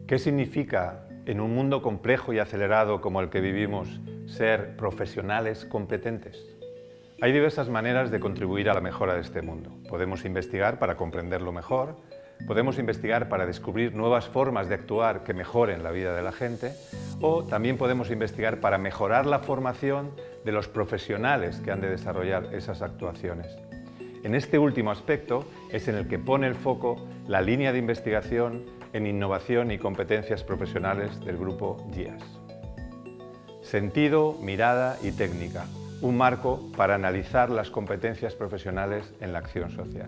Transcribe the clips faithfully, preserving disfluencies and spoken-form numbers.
¿Qué significa, en un mundo complejo y acelerado como el que vivimos, ser profesionales competentes? Hay diversas maneras de contribuir a la mejora de este mundo. Podemos investigar para comprenderlo mejor, podemos investigar para descubrir nuevas formas de actuar que mejoren la vida de la gente, o también podemos investigar para mejorar la formación de los profesionales que han de desarrollar esas actuaciones. En este último aspecto es en el que pone el foco la línea de investigación en innovación y competencias profesionales del grupo G I A S. Sentido, mirada y técnica, un marco para analizar las competencias profesionales en la acción social.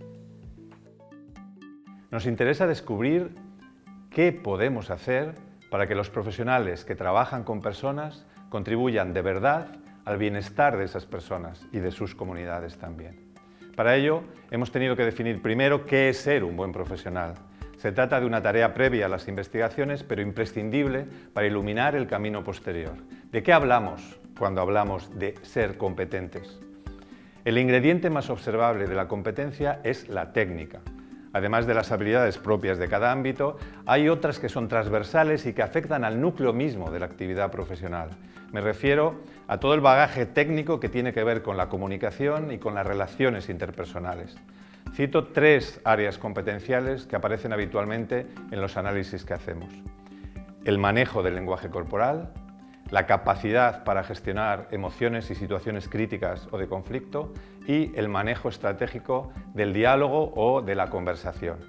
Nos interesa descubrir qué podemos hacer para que los profesionales que trabajan con personas contribuyan de verdad al bienestar de esas personas y de sus comunidades también. Para ello, hemos tenido que definir primero qué es ser un buen profesional. Se trata de una tarea previa a las investigaciones, pero imprescindible para iluminar el camino posterior. ¿De qué hablamos cuando hablamos de ser competentes? El ingrediente más observable de la competencia es la técnica. Además de las habilidades propias de cada ámbito, hay otras que son transversales y que afectan al núcleo mismo de la actividad profesional. Me refiero a todo el bagaje técnico que tiene que ver con la comunicación y con las relaciones interpersonales. Cito tres áreas competenciales que aparecen habitualmente en los análisis que hacemos: el manejo del lenguaje corporal, la capacidad para gestionar emociones y situaciones críticas o de conflicto y el manejo estratégico del diálogo o de la conversación.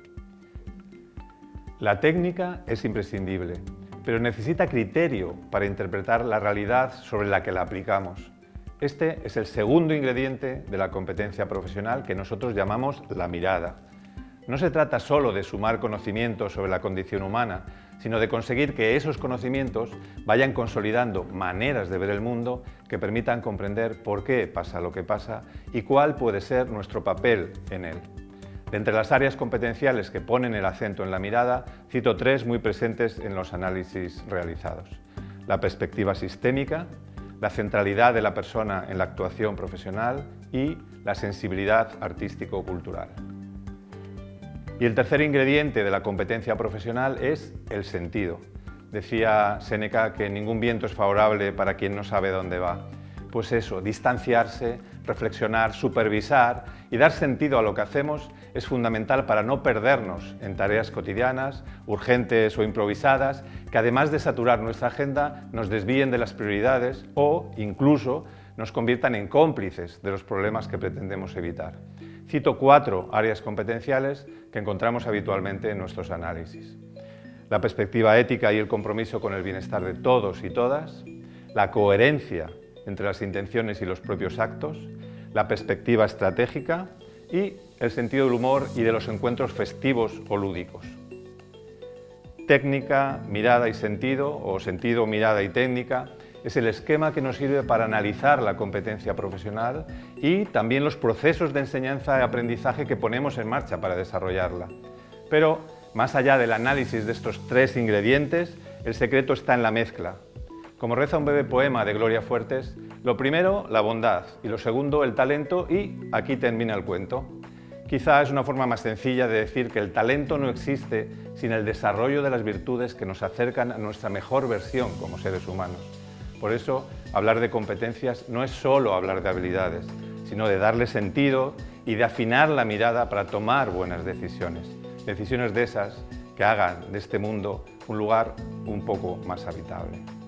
La técnica es imprescindible, pero necesita criterio para interpretar la realidad sobre la que la aplicamos. Este es el segundo ingrediente de la competencia profesional que nosotros llamamos la mirada. No se trata solo de sumar conocimientos sobre la condición humana, sino de conseguir que esos conocimientos vayan consolidando maneras de ver el mundo que permitan comprender por qué pasa lo que pasa y cuál puede ser nuestro papel en él. De entre las áreas competenciales que ponen el acento en la mirada, cito tres muy presentes en los análisis realizados: la perspectiva sistémica, la centralidad de la persona en la actuación profesional y la sensibilidad artístico-cultural. Y el tercer ingrediente de la competencia profesional es el sentido. Decía Séneca que ningún viento es favorable para quien no sabe dónde va. Pues eso, distanciarse, reflexionar, supervisar y dar sentido a lo que hacemos es fundamental para no perdernos en tareas cotidianas, urgentes o improvisadas, que además de saturar nuestra agenda, nos desvíen de las prioridades o, incluso, nos conviertan en cómplices de los problemas que pretendemos evitar. Cito cuatro áreas competenciales que encontramos habitualmente en nuestros análisis: la perspectiva ética y el compromiso con el bienestar de todos y todas, la coherencia entre las intenciones y los propios actos, la perspectiva estratégica y el sentido del humor y de los encuentros festivos o lúdicos. Técnica, mirada y sentido, o sentido, mirada y técnica, es el esquema que nos sirve para analizar la competencia profesional y también los procesos de enseñanza y aprendizaje que ponemos en marcha para desarrollarla. Pero, más allá del análisis de estos tres ingredientes, el secreto está en la mezcla. Como reza un breve poema de Gloria Fuertes, lo primero, la bondad, y lo segundo, el talento, y aquí termina el cuento. Quizá es una forma más sencilla de decir que el talento no existe sin el desarrollo de las virtudes que nos acercan a nuestra mejor versión como seres humanos. Por eso, hablar de competencias no es solo hablar de habilidades, sino de darle sentido y de afinar la mirada para tomar buenas decisiones. Decisiones de esas que hagan de este mundo un lugar un poco más habitable.